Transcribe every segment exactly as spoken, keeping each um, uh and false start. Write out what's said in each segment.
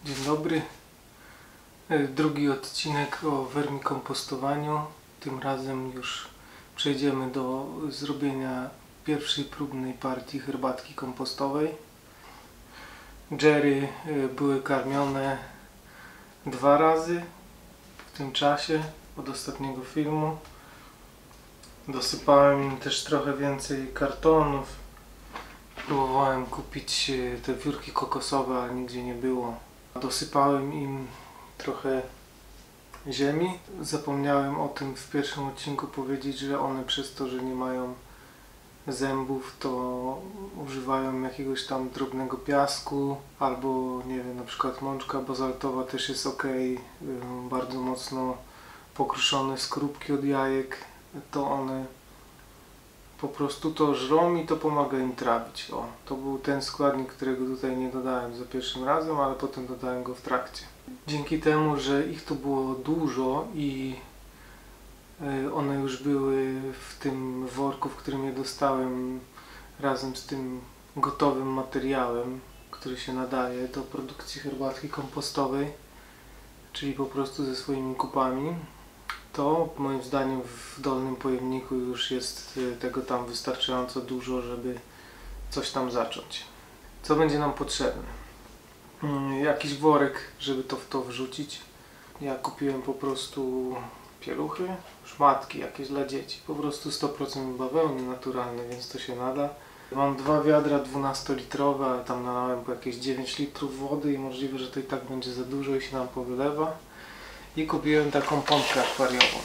Dzień dobry. Drugi odcinek o wermikompostowaniu. Tym razem już przejdziemy do zrobienia pierwszej próbnej partii herbatki kompostowej. Jerry były karmione dwa razy w tym czasie od ostatniego filmu. Dosypałem im też trochę więcej kartonów. Próbowałem kupić te wiórki kokosowe, ale nigdzie nie było. Dosypałem im trochę ziemi. Zapomniałem o tym w pierwszym odcinku powiedzieć, że one przez to, że nie mają zębów, to używają jakiegoś tam drobnego piasku albo nie wiem, na przykład mączka bazaltowa też jest ok. Bardzo mocno pokruszone skorupki od jajek, to one po prostu to żrą i to pomaga im trawić. O, to był ten składnik, którego tutaj nie dodałem za pierwszym razem, ale potem dodałem go w trakcie. Dzięki temu, że ich tu było dużo i one już były w tym worku, w którym je dostałem razem z tym gotowym materiałem, który się nadaje do produkcji herbatki kompostowej, czyli po prostu ze swoimi kupami, to moim zdaniem w dolnym pojemniku już jest tego tam wystarczająco dużo, żeby coś tam zacząć. Co będzie nam potrzebne? Jakiś worek, żeby to w to wrzucić. Ja kupiłem po prostu pieluchy, szmatki jakieś dla dzieci. Po prostu sto procent bawełny naturalne, więc to się nada. Mam dwa wiadra dwunastolitrowe, ale tam nalałem po jakieś dziewięć litrów wody i możliwe, że to i tak będzie za dużo i się nam powylewa. I kupiłem taką pompkę akwariową.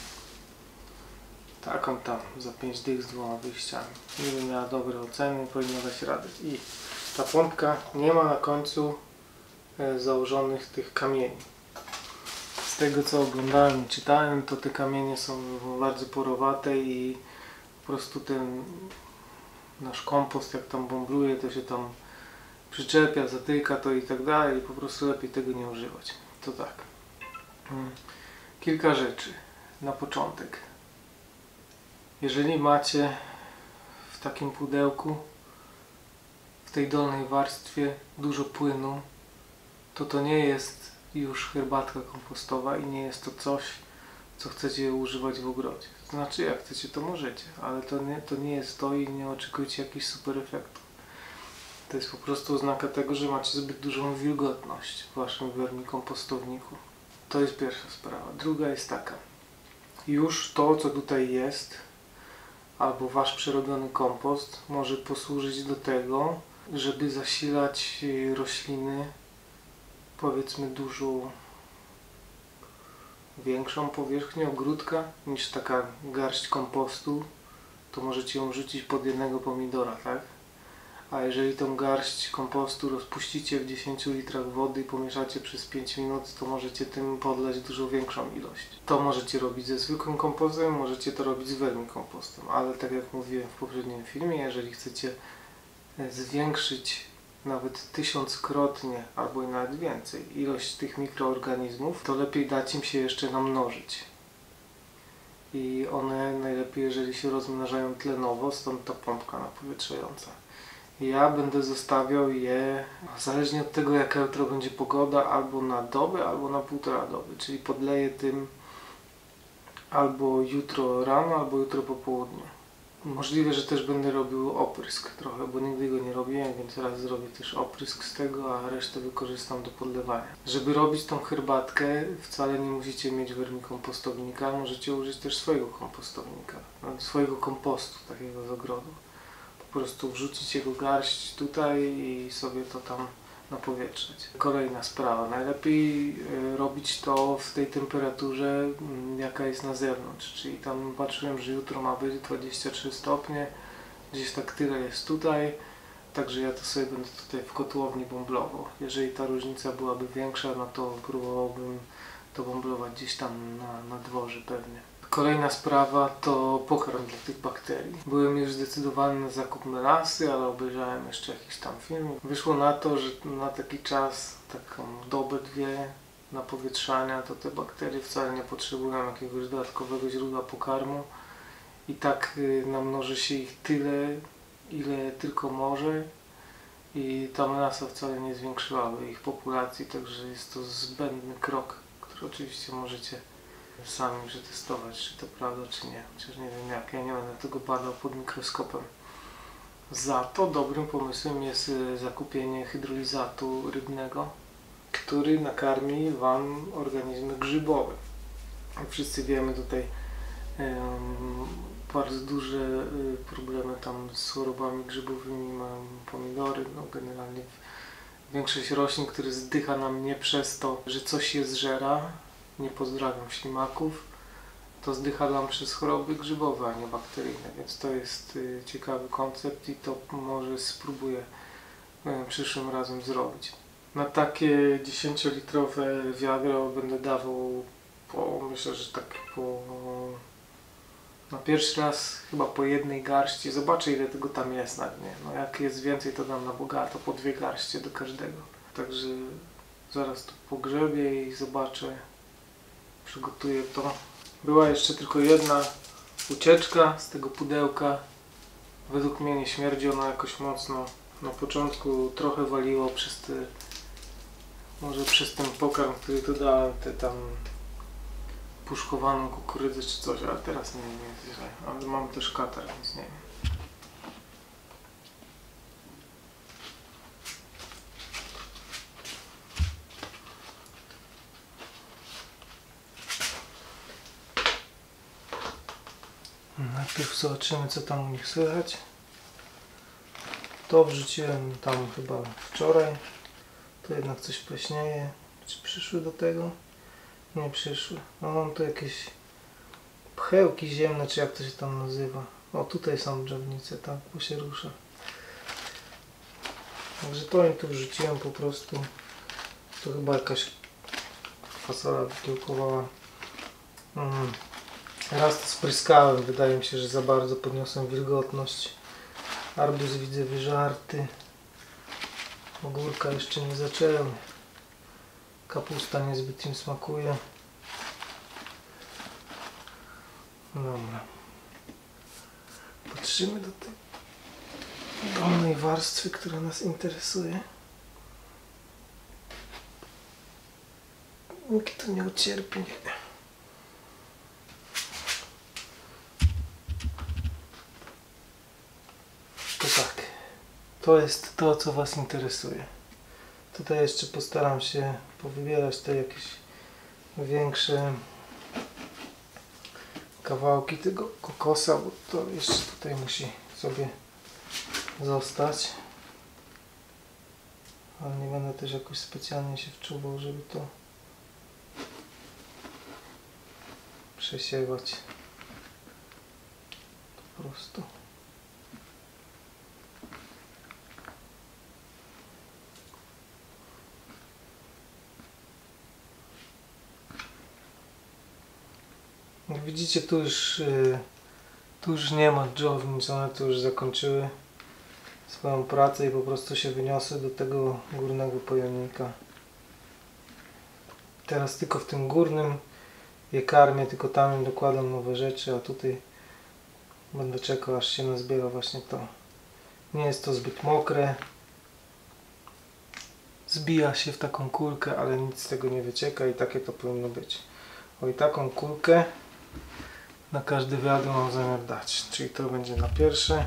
Taką tam, za pięć dych z dwoma wyjściami. Gdyby miała dobre oceny, powinna dać radę. I ta pompka nie ma na końcu e, założonych tych kamieni. Z tego co oglądałem i czytałem, to te kamienie są bardzo porowate i po prostu ten nasz kompost, jak tam bąbluje, to się tam przyczepia, zatyka to i tak dalej. I po prostu lepiej tego nie używać. To tak. Kilka rzeczy na początek. Jeżeli macie w takim pudełku, w tej dolnej warstwie dużo płynu, to to nie jest już herbatka kompostowa i nie jest to coś, co chcecie używać w ogrodzie. To znaczy, jak chcecie, to możecie, ale to nie, to nie jest to i nie oczekujcie jakichś super efektów. To jest po prostu oznaka tego, że macie zbyt dużą wilgotność w waszym wermikompostowniku. To jest pierwsza sprawa. Druga jest taka. Już to, co tutaj jest, albo wasz przerobiony kompost, może posłużyć do tego, żeby zasilać rośliny, powiedzmy dużo większą powierzchnię ogródka niż taka garść kompostu, to możecie ją rzucić pod jednego pomidora, tak? A jeżeli tą garść kompostu rozpuścicie w dziesięciu litrach wody i pomieszacie przez pięć minut, to możecie tym podlać dużo większą ilość. To możecie robić ze zwykłym kompostem, możecie to robić z wermikompostem, ale tak jak mówiłem w poprzednim filmie, jeżeli chcecie zwiększyć nawet tysiąckrotnie albo i nawet więcej ilość tych mikroorganizmów, to lepiej dać im się jeszcze namnożyć. I one najlepiej, jeżeli się rozmnażają tlenowo, stąd ta pompka napowietrzająca. Ja będę zostawiał je, zależnie od tego, jaka jutro będzie pogoda, albo na dobę, albo na półtora doby, czyli podleję tym albo jutro rano, albo jutro po południu. Możliwe, że też będę robił oprysk trochę, bo nigdy go nie robiłem, więc raz zrobię też oprysk z tego, a resztę wykorzystam do podlewania. Żeby robić tą herbatkę, wcale nie musicie mieć wermikompostownika, możecie użyć też swojego kompostownika, swojego kompostu takiego z ogrodu. Po prostu wrzucić jego garść tutaj i sobie to tam napowietrzać. Kolejna sprawa. Najlepiej robić to w tej temperaturze, jaka jest na zewnątrz. Czyli tam patrzyłem, że jutro ma być dwadzieścia trzy stopnie. Gdzieś tak tyle jest tutaj. Także ja to sobie będę tutaj w kotłowni bąblował. Jeżeli ta różnica byłaby większa, no to próbowałbym to bąblować gdzieś tam na, na dworze pewnie. Kolejna sprawa to pokarm dla tych bakterii. Byłem już zdecydowany na zakup melasy, ale obejrzałem jeszcze jakiś tam film. Wyszło na to, że na taki czas, taką dobę, dwie napowietrzania, to te bakterie wcale nie potrzebują jakiegoś dodatkowego źródła pokarmu. I tak namnoży się ich tyle, ile tylko może. i ta menasa wcale nie zwiększyłaby ich populacji, także jest to zbędny krok, który oczywiście możecie sami przetestować, czy to prawda, czy nie. Chociaż nie wiem jak, ja nie będę tego badał pod mikroskopem. Za to dobrym pomysłem jest zakupienie hydrolizatu rybnego, który nakarmi Wam organizmy grzybowe. Jak wszyscy wiemy, tutaj um, bardzo duże y, problemy tam z chorobami grzybowymi mają pomidory, no generalnie większość roślin, które zdycha nam nie przez to, że coś je zżera, nie pozdrawiam ślimaków, to zdycha nam przez choroby grzybowe, a nie bakteryjne, więc to jest y, ciekawy koncept i to może spróbuję y, przyszłym razem zrobić. Na takie dziesięciolitrowe wiadro będę dawał po, myślę, że tak po, na pierwszy raz chyba po jednej garści. Zobaczę, ile tego tam jest na dnie. No jak jest więcej, to dam na bogato, po dwie garście do każdego. Także zaraz to pogrzebię i zobaczę, przygotuję to. Była jeszcze tylko jedna ucieczka z tego pudełka. Według mnie nie śmierdzi ona jakoś mocno. Na początku trochę waliło przez te, może przez ten pokarm, który tu dałem, te tam puszkowaną kukurydzę czy coś, ale teraz nie, nie jest źle. Ale mam też katar, więc nie wiem. Najpierw zobaczymy, co tam u nich słychać. To wrzuciłem tam chyba wczoraj. To jednak coś pleśnieje. Czy przyszły do tego? Nie przyszły. No mam tu jakieś pchełki ziemne, czy jak to się tam nazywa. O, tutaj są drzewnice, tak, bo się rusza. Także to im tu wrzuciłem po prostu. To chyba jakaś fasola wykiełkowała. Mm. Raz to spryskałem, wydaje mi się, że za bardzo podniosłem wilgotność. Arbuz widzę wyżarty. Ogórka jeszcze nie zaczęły. Kapusta niezbyt im smakuje. Dobra. Patrzymy do tej dolnej warstwy, która nas interesuje. Nikt to nie ucierpi. To tak. To jest to, co Was interesuje. Tutaj jeszcze postaram się powybierać te jakieś większe kawałki tego kokosa, bo to jeszcze tutaj musi sobie zostać. Ale nie będę też jakoś specjalnie się wczuwał, żeby to przesiewać. Po prostu. Jak widzicie, tu już, yy, tu już nie ma dżownic, one tu już zakończyły swoją pracę i po prostu się wyniosły do tego górnego pojemnika. Teraz tylko w tym górnym je karmię, tylko tam im dokładam nowe rzeczy, a tutaj będę czekał, aż się nazbiera właśnie to. Nie jest to zbyt mokre. Zbija się w taką kulkę, ale nic z tego nie wycieka i takie to powinno być. O, i taką kulkę na każde wiadro mam zamiar dać. Czyli to będzie na pierwsze.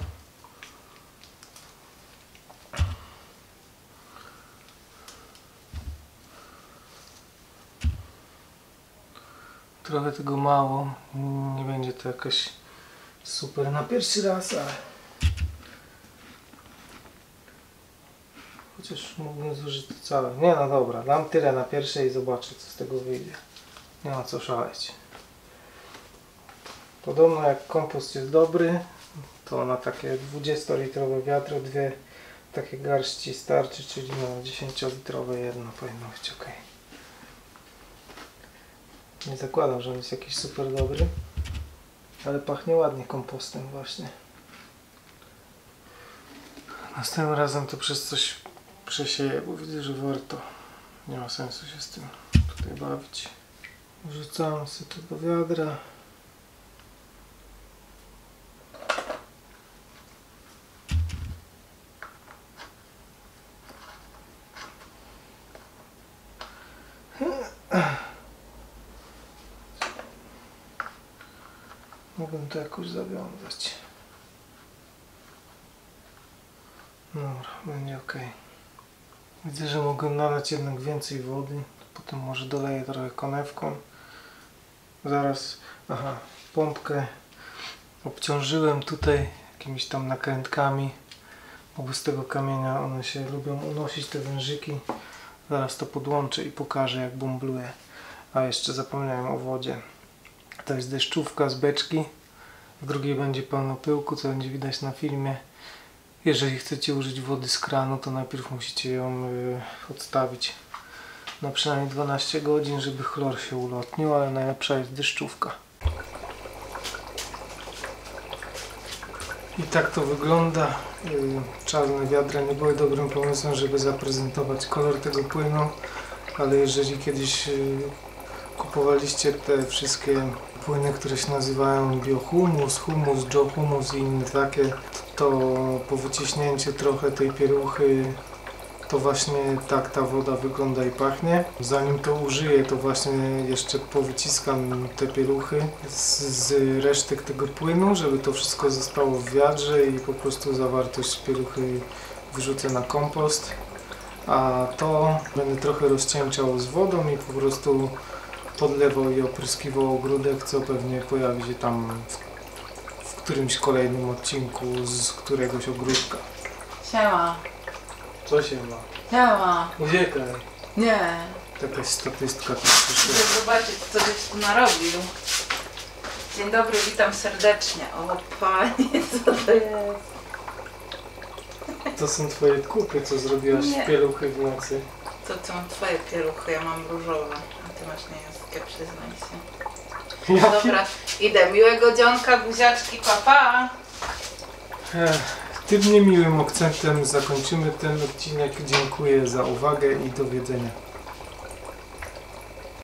Trochę tego mało. Nie będzie to jakaś super na pierwszy raz, ale chociaż mógłbym zużyć to całe. Nie, no dobra, dam tyle na pierwsze i zobaczę, co z tego wyjdzie. Nie ma co szaleć. Podobno jak kompost jest dobry, to na takie dwudziestolitrowe wiadro dwie takie garści starczy, czyli na dziesięciolitrowe jedno powinno być ok. Nie zakładam, że on jest jakiś super dobry, ale pachnie ładnie kompostem właśnie. Następnym razem to przez coś przesieję, bo widzę, że warto. Nie ma sensu się z tym tutaj bawić. Wrzucamy sobie to do wiadra. Mógłbym to jakoś zawiązać. Dobra, będzie ok. Widzę, że mogłem nalać jednak więcej wody. Potem może doleję trochę konewką. Zaraz, aha, pompkę obciążyłem tutaj jakimiś tam nakrętkami, bo z tego kamienia one się lubią unosić, te wężyki. Zaraz to podłączę i pokażę, jak bumbluje. A jeszcze zapomniałem o wodzie. To jest deszczówka z beczki. W drugiej będzie pełno pyłku, co będzie widać na filmie. Jeżeli chcecie użyć wody z kranu, to najpierw musicie ją y, odstawić na przynajmniej dwanaście godzin, żeby chlor się ulotnił, ale najlepsza jest deszczówka. I tak to wygląda. Y, czarne wiadra nie były dobrym pomysłem, żeby zaprezentować kolor tego płynu, ale jeżeli kiedyś y, kupowaliście te wszystkie płyny, które się nazywają biohumus, humus, johumus i inne takie, to po wyciśnięciu trochę tej pieruchy to właśnie tak ta woda wygląda i pachnie. Zanim to użyję, to właśnie jeszcze powyciskam te pieruchy z, z resztek tego płynu, żeby to wszystko zostało w wiadrze i po prostu zawartość pieruchy wyrzucę na kompost. A to będę trochę rozcieńczał z wodą i po prostu podlewał i opryskiwał ogródek, co pewnie pojawi się tam w, w którymś kolejnym odcinku z któregoś ogródka. Siema. Co się ma? Siema. Uciekaj. Nie. Jakaś statystka tu przyszła. Chcę zobaczyć, co żeś tu narobił. Dzień dobry, witam serdecznie. O panie, co to jest? To są twoje kupy, co zrobiłaś Nie. w pieluchy w nocy. To są twoje pieruchy, ja mam różowe. A ty masz niebieskie, przyznaj się. Jakie? Dobra, idę. Miłego dzionka, buziaczki, papa. Ech, tym niemiłym akcentem zakończymy ten odcinek. Dziękuję za uwagę i do widzenia.